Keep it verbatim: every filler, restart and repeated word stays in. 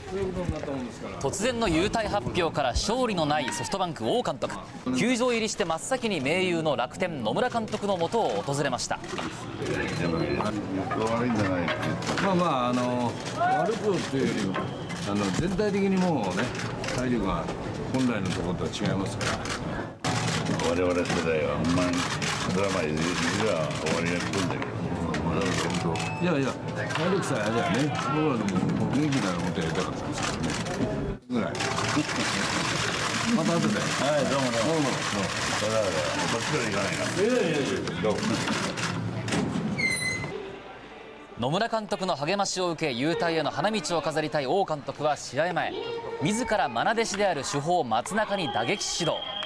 突然の勇退発表から勝利のないソフトバンク王監督、球場入りして真っ先に盟友の楽天野村監督の元を訪れました。 まあまああの悪くというよりもあの全体的にもうね体力が本来のところとは違いますから。 我々世代はほんまにドラマいずれは終わりが来るんだけど。 いやいや、体力さえあればね、僕らでももう元気ならもっとやりたかったんですけどね。ぐらい。また後で。 はい、どうもどうも。どうも。それはこっちから行かないから。いやいやいや、どうも。 野村監督の励ましを受け勇退への花道を飾りたい王監督は試合前、自ら愛弟子である主砲松中に打撃指導。